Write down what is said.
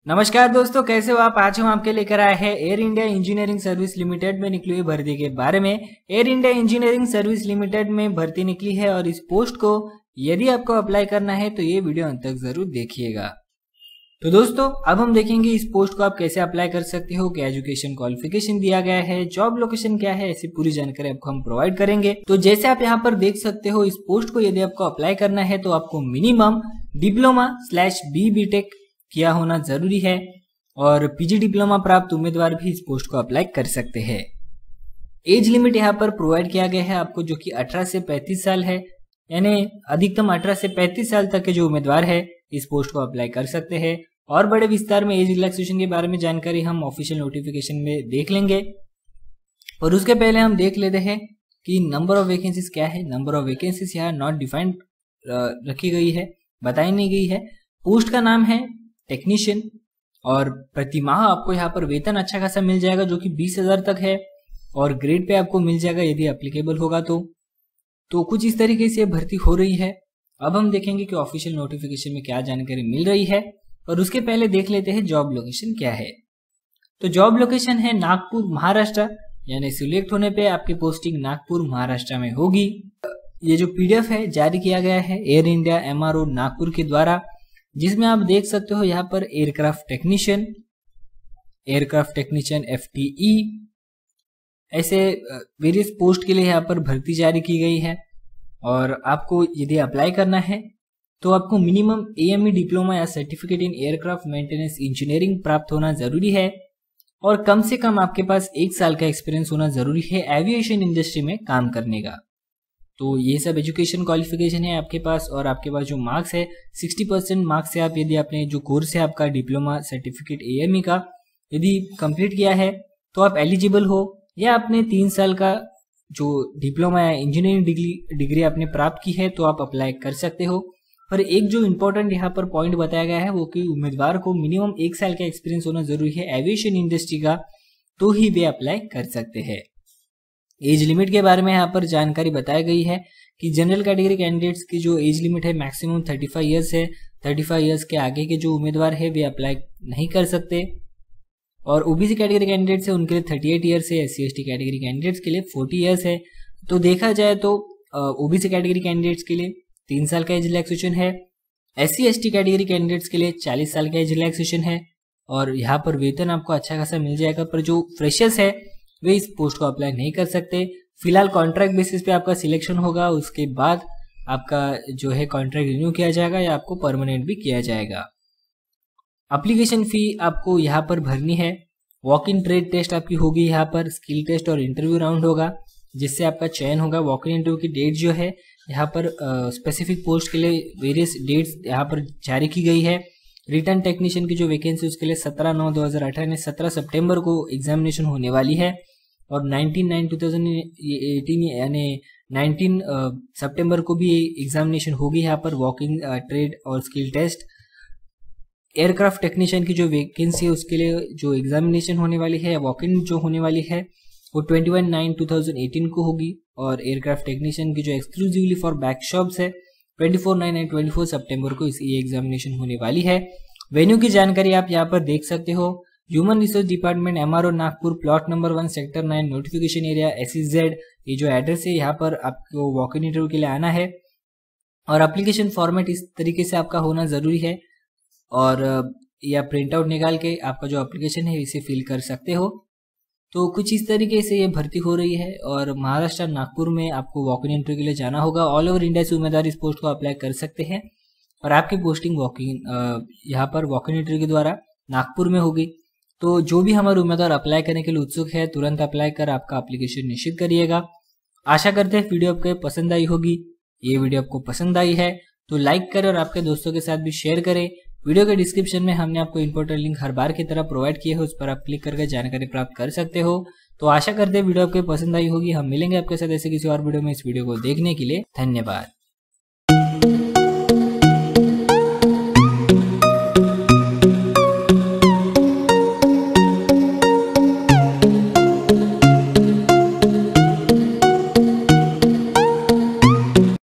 नमस्कार दोस्तों, कैसे हो आप। आज हम आपके लेकर आए हैं Air India engineering service limited में निकली हुई भर्ती के बारे में। Air India engineering service limited में भर्ती निकली है और इस पोस्ट को यदि आपको अप्लाई करना है तो ये वीडियो अंत तक जरूर देखिएगा। तो दोस्तों, अब हम देखेंगे इस पोस्ट को आप कैसे अप्लाई कर सकते हो, क्या एजुकेशन क्वालिफिकेशन दिया गया है, जॉब लोकेशन क्या है, ऐसी पूरी जानकारी आपको हम प्रोवाइड करेंगे। तो जैसे आप यहाँ पर देख सकते हो, इस पोस्ट को यदि आपको अप्लाई करना है तो आपको मिनिमम डिप्लोमा/बी बीटेक किया होना जरूरी है और पीजी डिप्लोमा प्राप्त उम्मीदवार भी इस पोस्ट को अप्लाई कर सकते हैं। एज लिमिट यहाँ पर प्रोवाइड किया गया है आपको, जो कि 18 से 35 साल है, यानी अधिकतम 18 से 35 साल तक के जो उम्मीदवार है इस पोस्ट को अप्लाई कर सकते हैं। और बड़े विस्तार में एज रिलैक्सेशन के बारे में जानकारी हम ऑफिशियल नोटिफिकेशन में देख लेंगे। और उसके पहले हम देख लेते हैं कि नंबर ऑफ वैकेंसीज क्या है। नंबर ऑफ वैकेंसीज यहाँ नॉट डिफाइंड रखी गई है, बताई नहीं गई है। पोस्ट का नाम है टेक्नीशियन और प्रति माह आपको यहाँ पर वेतन अच्छा खासा मिल जाएगा, जो कि 20,000 तक है और ग्रेड पे आपको मिल जाएगा यदि एप्लीकेबल होगा तो कुछ इस तरीके से भर्ती हो रही है। अब हम देखेंगे कि ऑफिशियल नोटिफिकेशन में क्या जानकारी मिल रही है और उसके पहले देख लेते हैं जॉब लोकेशन क्या है। तो जॉब लोकेशन है नागपुर महाराष्ट्र, यानी सिलेक्ट होने पे आपकी पोस्टिंग नागपुर महाराष्ट्र में होगी। ये जो पीडीएफ है जारी किया गया है एयर इंडिया एमआरओ नागपुर के द्वारा, जिसमें आप देख सकते हो यहाँ पर एयरक्राफ्ट टेक्नीशियन FTE ऐसे वेरियस पोस्ट के लिए यहाँ पर भर्ती जारी की गई है। और आपको यदि अप्लाई करना है तो आपको मिनिमम AME डिप्लोमा या certificate in aircraft maintenance engineering प्राप्त होना जरूरी है और कम से कम आपके पास 1 साल का एक्सपीरियंस होना जरूरी है एविएशन इंडस्ट्री में काम करने का। तो ये सब एजुकेशन क्वालिफिकेशन है आपके पास। और आपके पास जो मार्क्स है 60% मार्क्स से आप यदि आपने जो कोर्स है आपका डिप्लोमा सर्टिफिकेट AME का यदि कंप्लीट किया है तो आप एलिजिबल हो, या आपने 3 साल का जो डिप्लोमा या इंजीनियरिंग डिग्री आपने प्राप्त की है तो आप अप्लाई कर सकते हो। पर एक जो इम्पोर्टेंट यहाँ पर पॉइंट बताया गया है वो कि उम्मीदवार को मिनिमम 1 साल का एक्सपीरियंस होना जरूरी है एविएशन इंडस्ट्री का, तो ही वे अप्लाई कर सकते हैं। एज लिमिट के बारे में यहाँ पर जानकारी बताई गई है कि जनरल कैटेगरी कैंडिडेट्स की जो एज लिमिट है मैक्सिमम 35 ईयर्स है। 35 ईयर्स के आगे के जो उम्मीदवार है वे अप्लाई नहीं कर सकते। और ओबीसी कैटेगरी कैंडिडेट्स है उनके लिए 38 ईयर्स है। SC/ST कैटेगरी कैंडिडेट्स के लिए 40 ईयर्स है। तो देखा जाए तो ओबीसी कैटेगरी कैंडिडेट्स के लिए 3 साल का एज रिलैक्सेशन है, SC/ST कैटेगरी कैंडिडेट्स के लिए 40 साल का एज रिलैक्सेशन है और यहाँ पर वेतन आपको अच्छा खासा मिल जाएगा। पर जो फ्रेशर्स है वे इस पोस्ट को अप्लाई नहीं कर सकते। फिलहाल कॉन्ट्रैक्ट बेसिस पे आपका सिलेक्शन होगा, उसके बाद आपका जो है कॉन्ट्रैक्ट रिन्यू किया जाएगा या आपको परमानेंट भी किया जाएगा। एप्लीकेशन फी आपको यहाँ पर भरनी है। वॉक इन ट्रेड टेस्ट आपकी होगी, यहाँ पर स्किल टेस्ट और इंटरव्यू राउंड होगा जिससे आपका चयन होगा। वॉक इन इंटरव्यू की डेट जो है यहाँ पर स्पेसिफिक पोस्ट के लिए वेरियस डेट्स यहाँ पर जारी की गई है। रिटर्न टेक्नीशियन की जो वैकेंसी उसके लिए 17/9/2018 यानी 17 सितंबर को एग्जामिनेशन होने वाली है और 19/9/2018 यानी 19 सितंबर को भी एग्जामिनेशन होगी यहाँ पर वॉक इन ट्रेड और स्किल टेस्ट। एयरक्राफ्ट टेक्नीशियन की जो वैकेंसी है उसके लिए जो एग्जामिनेशन होने वाली है, वॉक इन जो होने वाली है वो 21/9/2018 को होगी। और एयरक्राफ्ट टेक्नीशियन की जो एक्सक्लूसिवली फॉर बैकशॉप्स है 24/9 सितंबर को ये एग्जामिनेशन होने वाली है। वेन्यू की जानकारी आप यहाँ पर देख सकते हो। Human resource department MRO Nagpur, plot number 1 sector 9, notification area SEZ। ये जो एड्रेस है यहाँ पर आपको वॉक इन इंटरव्यू के लिए आना है और एप्लीकेशन फॉर्मेट इस तरीके से आपका होना जरूरी है और या प्रिंट आउट निकाल के आपका जो एप्लीकेशन है इसे फिल कर सकते हो। तो कुछ इस तरीके से ये भर्ती हो रही है और महाराष्ट्र नागपुर में आपको वॉक इन इंटरव्यू के लिए जाना होगा। ऑल ओवर इंडिया से उम्मीदवार इस पोस्ट को अप्लाई कर सकते हैं और आपकी पोस्टिंग यहाँ पर वॉक इन इंटरव्यू के द्वारा नागपुर में होगी। तो जो भी हमारे उम्मीदवार अप्लाई करने के लिए उत्सुक है तुरंत अप्लाई कर आपका एप्लीकेशन निश्चित करिएगा। आशा करते हैं वीडियो आपको पसंद आई होगी। ये वीडियो आपको पसंद आई है तो लाइक करें और आपके दोस्तों के साथ भी शेयर करें। वीडियो के डिस्क्रिप्शन में हमने आपको इंपॉर्टेंट लिंक हर बार की तरह प्रोवाइड किए हैं, उस पर आप क्लिक करके जानकारी प्राप्त कर सकते हो। तो आशा करते हैं वीडियो आपको पसंद आई होगी। हम मिलेंगे आपके साथ ऐसे किसी और वीडियो में। इस वीडियो को देखने के लिए धन्यवाद।